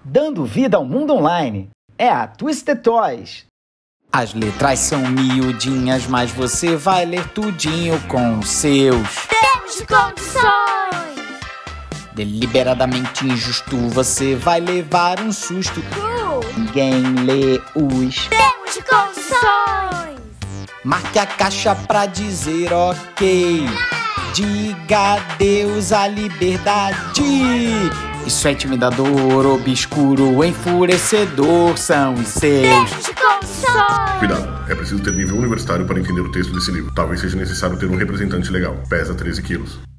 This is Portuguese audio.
Dando vida ao mundo online. É a Twisted Toys. As letras são miudinhas, mas você vai ler tudinho com os seus. Temos condições! Deliberadamente injusto, você vai levar um susto. Ninguém lê os. Temos condições! Marque a caixa pra dizer ok. Diga adeus à liberdade. Isso é intimidador, obscuro, enfurecedor, são os seus. Temos condições! Cuidado, é preciso ter nível universitário para entender o texto desse livro. Talvez seja necessário ter um representante legal. Pesa 13 quilos.